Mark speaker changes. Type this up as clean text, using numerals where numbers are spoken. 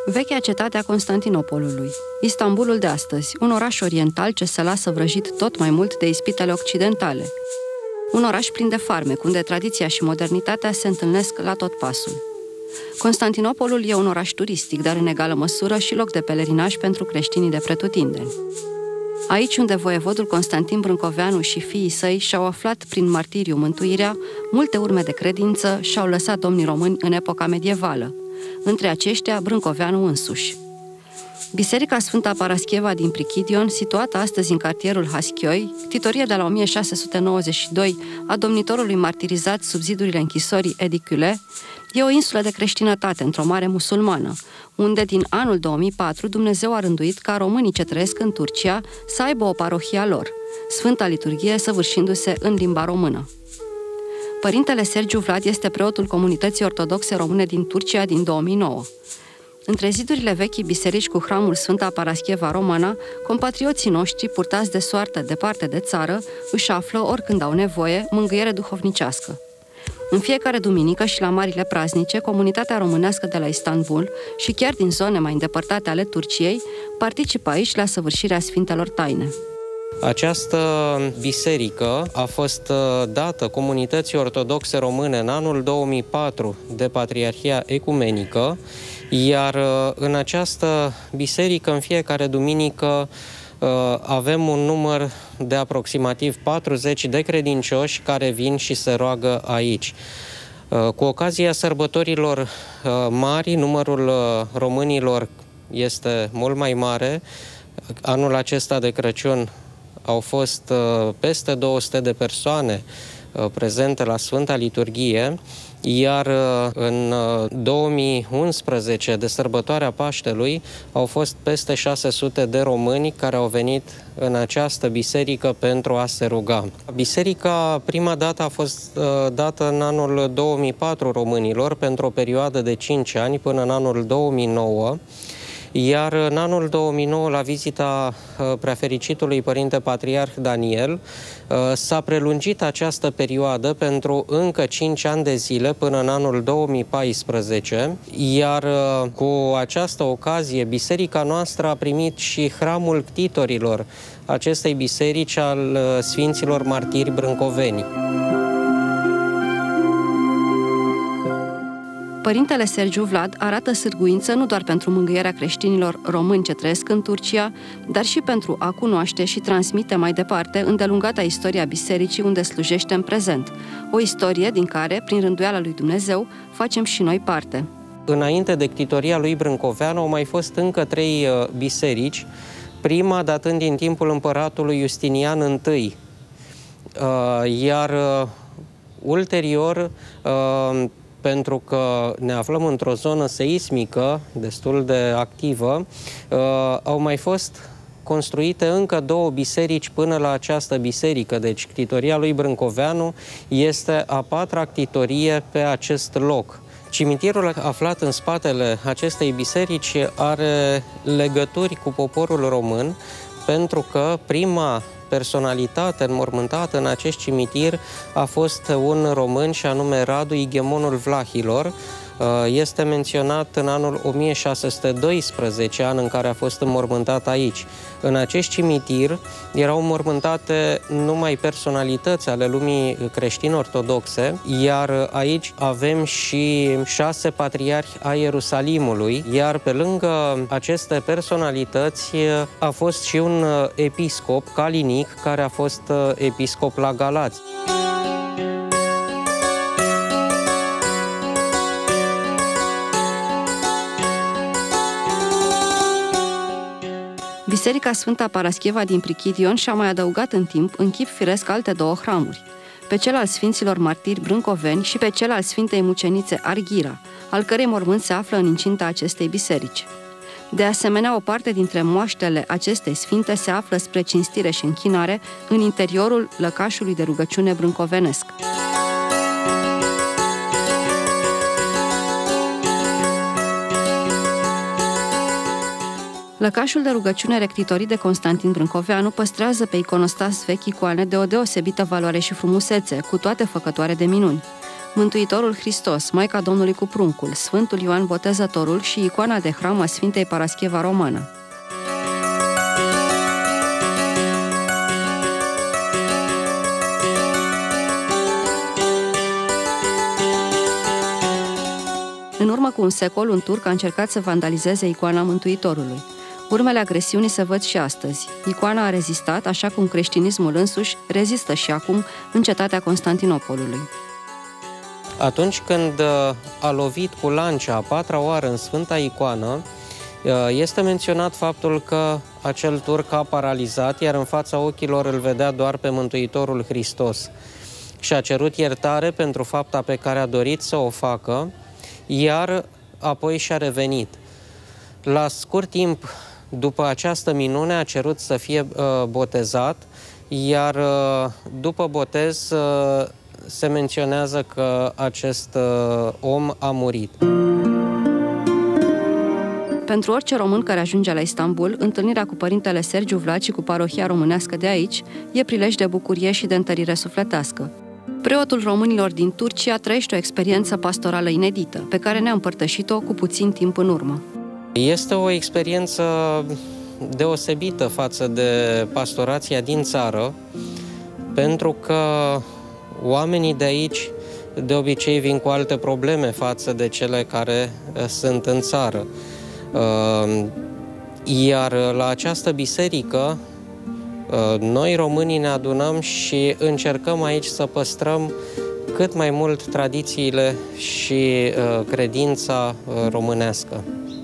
Speaker 1: Vechea cetate a Constantinopolului, Istanbulul de astăzi, un oraș oriental ce se lasă vrăjit tot mai mult de ispitele occidentale. Un oraș plin de farmec, unde tradiția și modernitatea se întâlnesc la tot pasul. Constantinopolul e un oraș turistic, dar în egală măsură și loc de pelerinaj pentru creștinii de pretutindeni. Aici unde voievodul Constantin Brâncoveanu și fiii săi și-au aflat prin martiriu mântuirea, multe urme de credință și-au lăsat domnii români în epoca medievală, între aceștia Brâncoveanu însuși. Biserica Sfânta Parascheva din Prichidion, situată astăzi în cartierul Haschioi, ctitorie de la 1692 a domnitorului martirizat sub zidurile închisorii Edicule, e o insulă de creștinătate într-o mare musulmană, unde din anul 2004 Dumnezeu a rânduit ca românii ce trăiesc în Turcia să aibă o parohie a lor, Sfânta Liturghie săvârșindu-se în limba română. Părintele Sergiu Vlad este preotul Comunității Ortodoxe Române din Turcia din 2009. Între zidurile vechii biserici cu hramul Sfânta Parascheva Romana, compatrioții noștri, purtați de soartă departe de țară, își află, oricând au nevoie, mângâiere duhovnicească. În fiecare duminică și la marile praznice, comunitatea românească de la Istanbul și chiar din zone mai îndepărtate ale Turciei participă aici la săvârșirea Sfintelor Taine.
Speaker 2: Această biserică a fost dată Comunității Ortodoxe Române în anul 2004 de Patriarhia Ecumenică, iar în această biserică, în fiecare duminică, avem un număr de aproximativ 40 de credincioși care vin și se roagă aici. Cu ocazia sărbătorilor mari, numărul românilor este mult mai mare. Anul acesta de Crăciun au fost peste 200 de persoane prezente la Sfânta Liturghie, iar în 2011, de sărbătoarea Paștelui, au fost peste 600 de români care au venit în această biserică pentru a se ruga. Biserica prima dată a fost dată în anul 2004 românilor pentru o perioadă de 5 ani până în anul 2009, iar în anul 2009, la vizita preafericitului Părinte Patriarh Daniel, s-a prelungit această perioadă pentru încă 5 ani de zile până în anul 2014, iar cu această ocazie biserica noastră a primit și hramul ctitorilor acestei biserici al Sfinților Martiri Brâncoveni.
Speaker 1: Părintele Sergiu Vlad arată sârguință nu doar pentru mângâierea creștinilor români ce trăiesc în Turcia, dar și pentru a cunoaște și transmite mai departe îndelungata istoria bisericii unde slujește în prezent. O istorie din care, prin rânduiala lui Dumnezeu, facem și noi parte.
Speaker 2: Înainte de ctitoria lui Brâncoveanu au mai fost încă 3 biserici, prima datând din timpul împăratului Justinian I, iar ulterior, pentru că ne aflăm într-o zonă seismică destul de activă, au mai fost construite încă 2 biserici până la această biserică. Deci ctitoria lui Brâncoveanu este a 4-a ctitorie pe acest loc. Cimitirul aflat în spatele acestei biserici are legături cu poporul român, pentru că prima personalitate înmormântată în acest cimitir a fost un român și anume Radu Ighemonul Vlahilor. Este menționat în anul 1612, an în care a fost înmormântat aici. În acest cimitir erau înmormântate numai personalități ale lumii creștin-ortodoxe, iar aici avem și 6 patriarhi ai Ierusalimului, iar pe lângă aceste personalități a fost și un episcop, Calinic, care a fost episcop la Galați.
Speaker 1: Biserica Sfânta Parascheva din Prichidion și-a mai adăugat în timp, în chip firesc, alte 2 hramuri, pe cel al Sfinților Martiri Brâncoveni și pe cel al Sfintei Mucenițe Arghira, al cărei mormânt se află în incinta acestei biserici. De asemenea, o parte dintre moaștele acestei sfinte se află spre cinstire și închinare în interiorul lăcașului de rugăciune brâncovenesc. Lăcașul de rugăciune rectitorit de Constantin Brâncoveanu păstrează pe iconostas vechi icoane de o deosebită valoare și frumusețe, cu toate făcătoare de minuni. Mântuitorul Hristos, Maica Domnului cu pruncul, Sfântul Ioan Botezătorul și icoana de hram a Sfintei Parascheva Romană. În urmă cu un secol, un turc a încercat să vandalizeze icoana Mântuitorului. Urmele agresiunii se văd și astăzi. Icoana a rezistat, așa cum creștinismul însuși rezistă și acum în cetatea Constantinopolului.
Speaker 2: Atunci când a lovit cu lancia a patra oară în Sfânta Icoană, este menționat faptul că acel turc a paralizat, iar în fața ochilor îl vedea doar pe Mântuitorul Hristos. Și a cerut iertare pentru fapta pe care a dorit să o facă, iar apoi și-a revenit. La scurt timp după această minune a cerut să fie botezat, iar după botez se menționează că acest om a murit.
Speaker 1: Pentru orice român care ajunge la Istanbul, întâlnirea cu părintele Sergiu Vlad și cu parohia românească de aici e prilej de bucurie și de întărire sufletească. Preotul românilor din Turcia trăiește o experiență pastorală inedită, pe care ne-a împărtășit-o cu puțin timp în urmă.
Speaker 2: Este o experiență deosebită față de pastorația din țară, pentru că oamenii de aici de obicei vin cu alte probleme față de cele care sunt în țară. Iar la această biserică, noi românii ne adunăm și încercăm aici să păstrăm cât mai mult tradițiile și credința românească.